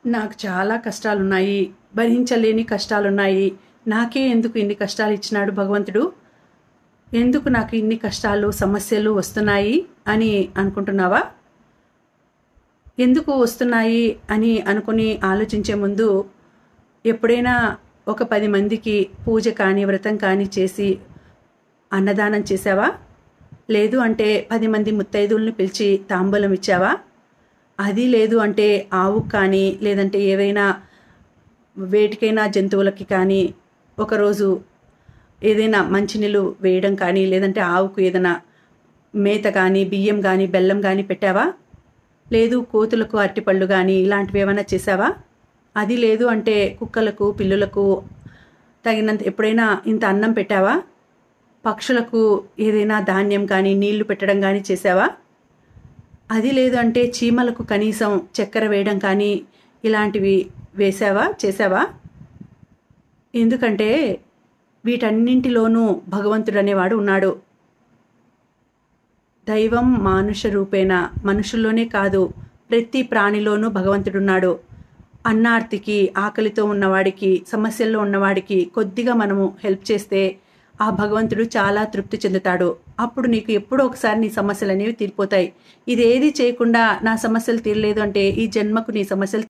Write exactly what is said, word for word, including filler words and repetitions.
నాకు చాలా కష్టాలున్నాయి. భరించలేని కష్టాలున్నాయి. నాకే ఎందుకు ఇన్ని కష్టాలు ఇచ్చినాడు భగవంతుడు? ఎందుకు నాకు ఇన్ని కష్టాలు, సమస్యలు వస్తున్నాయి అని అనుకుంటున్నావా? ఎందుకు వస్తున్నాయి అని అనుకుని ఆలోచించే ముందు ఎప్పుడైనా ఒక పది మందికి పూజ కానీ, వ్రతం కానీ చేసి అన్నదానం చేశావా? లేదు అంటే పది మంది ముత్తైదువులను పిలిచి తాంబూలం ఇచ్చావా? అది లేదు అంటే ఆవుకు కానీ, లేదంటే ఏవైనా వేటికైనా జంతువులకి కానీ ఒకరోజు ఏదైనా మంచినీళ్ళు వేయడం కానీ, లేదంటే ఆవుకు ఏదైనా మేత కానీ, బియ్యం కానీ, బెల్లం కానీ పెట్టావా? లేదు కోతులకు అరటిపళ్ళు కానీ ఇలాంటివి ఏమైనా చేసావా? అది లేదు అంటే కుక్కలకు, పిల్లులకు తగినంత ఎప్పుడైనా ఇంత అన్నం పెట్టావా? పక్షులకు ఏదైనా ధాన్యం కానీ, నీళ్లు పెట్టడం కానీ చేసావా? అది లేదు అంటే చీమలకు కనీసం చక్కెర వేయడం కానీ ఇలాంటివి వేసావా, చేసావా? ఎందుకంటే వీటన్నింటిలోనూ భగవంతుడు అనేవాడు ఉన్నాడు. దైవం మానుష రూపేణ, మనుషుల్లోనే కాదు ప్రతి ప్రాణిలోనూ భగవంతుడున్నాడు. అన్నార్తికి, ఆకలితో ఉన్నవాడికి, సమస్యల్లో ఉన్నవాడికి కొద్దిగా మనము హెల్ప్ చేస్తే ఆ భగవంతుడు చాలా తృప్తి చెందుతాడు. అప్పుడు నీకు ఎప్పుడో ఒకసారి నీ సమస్యలు అనేవి తీరిపోతాయి. ఇదేది చేయకుండా నా సమస్యలు తీరలేదు అంటే ఈ జన్మకు నీ సమస్యలు